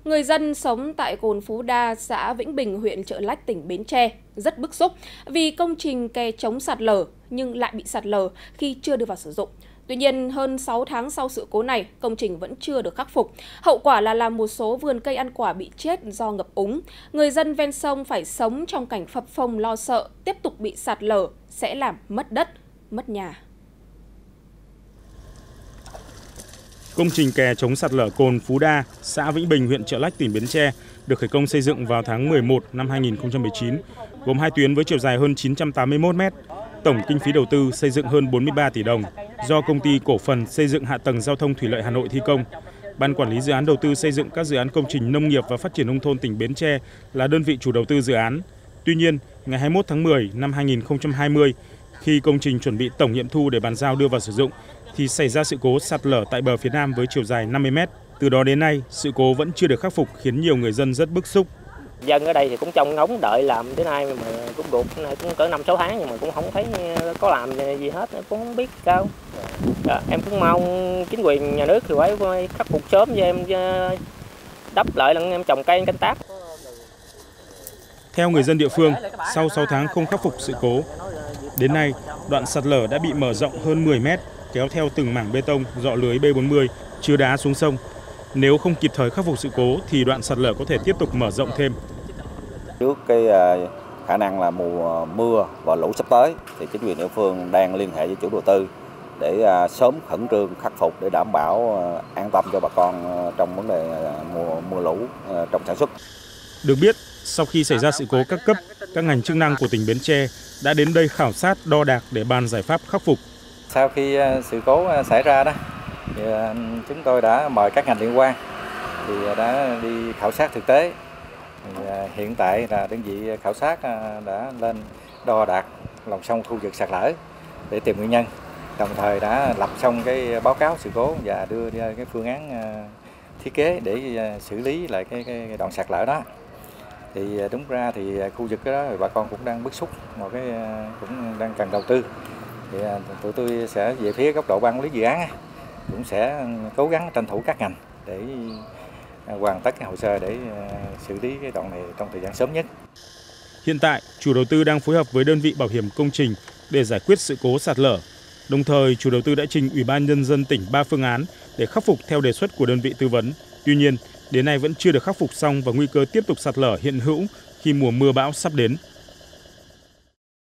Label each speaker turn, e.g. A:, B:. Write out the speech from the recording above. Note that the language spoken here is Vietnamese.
A: Người dân sống tại cồn Phú Đa, xã Vĩnh Bình, huyện Chợ Lách, tỉnh Bến Tre rất bức xúc vì công trình kè chống sạt lở nhưng lại bị sạt lở khi chưa đưa vào sử dụng. Tuy nhiên, hơn 6 tháng sau sự cố này, công trình vẫn chưa được khắc phục. Hậu quả là làm một số vườn cây ăn quả bị chết do ngập úng. Người dân ven sông phải sống trong cảnh phập phồng lo sợ tiếp tục bị sạt lở sẽ làm mất đất, mất nhà.
B: Công trình kè chống sạt lở cồn Phú Đa, xã Vĩnh Bình, huyện Chợ Lách, tỉnh Bến Tre được khởi công xây dựng vào tháng 11 năm 2019, gồm 2 tuyến với chiều dài hơn 981 m. Tổng kinh phí đầu tư xây dựng hơn 43 tỷ đồng, do Công ty Cổ phần Xây dựng Hạ tầng Giao thông Thủy lợi Hà Nội thi công. Ban quản lý dự án đầu tư xây dựng các dự án công trình nông nghiệp và phát triển nông thôn tỉnh Bến Tre là đơn vị chủ đầu tư dự án. Tuy nhiên, ngày 21 tháng 10 năm 2020, khi công trình chuẩn bị tổng nghiệm thu để bàn giao đưa vào sử dụng, thì xảy ra sự cố sạt lở tại bờ phía nam với chiều dài 50 m. Từ đó đến nay, sự cố vẫn chưa được khắc phục khiến nhiều người dân rất bức xúc.
C: Dân ở đây thì cũng trông ngóng đợi làm đến nay mà cũng được cũng cỡ 5-6 tháng nhưng mà cũng không thấy có làm gì hết, cũng không biết sao. Em cũng mong chính quyền nhà nước thì phải khắc phục sớm cho em đắp lại lần em trồng cây canh tác.
B: Theo người dân địa phương, sau 6 tháng không khắc phục sự cố, đến nay đoạn sạt lở đã bị mở rộng hơn 10 m, kéo theo từng mảng bê tông, dọ lưới B40 chứa đá xuống sông. Nếu không kịp thời khắc phục sự cố thì đoạn sạt lở có thể tiếp tục mở rộng thêm.
D: Trước cái khả năng là mùa mưa và lũ sắp tới thì chính quyền địa phương đang liên hệ với chủ đầu tư để sớm khẩn trương khắc phục để đảm bảo an tâm cho bà con trong vấn đề mùa lũ trong sản xuất.
B: Được biết, sau khi xảy ra sự cố các cấp, các ngành chức năng của tỉnh Bến Tre đã đến đây khảo sát, đo đạc để bàn giải pháp khắc phục.
E: Sau khi sự cố xảy ra đó, thì chúng tôi đã mời các ngành liên quan thì đã đi khảo sát thực tế. Thì hiện tại là đơn vị khảo sát đã lên đo đạc lòng sông khu vực sạt lở để tìm nguyên nhân, đồng thời đã lập xong cái báo cáo sự cố và đưa ra cái phương án thiết kế để xử lý lại cái đoạn sạt lở đó. Thì đúng ra thì khu vực đó bà con cũng đang bức xúc, một cái cũng đang cần đầu tư. Thì tụi tôi sẽ về phía góc độ ban quản lý dự án cũng sẽ cố gắng tranh thủ các ngành để hoàn tất cái hồ sơ để xử lý cái đoạn này trong thời gian sớm nhất.
B: Hiện tại, chủ đầu tư đang phối hợp với đơn vị bảo hiểm công trình để giải quyết sự cố sạt lở. Đồng thời, chủ đầu tư đã trình Ủy ban Nhân dân tỉnh 3 phương án để khắc phục theo đề xuất của đơn vị tư vấn. Tuy nhiên, đến nay vẫn chưa được khắc phục xong và nguy cơ tiếp tục sạt lở hiện hữu khi mùa mưa bão sắp đến.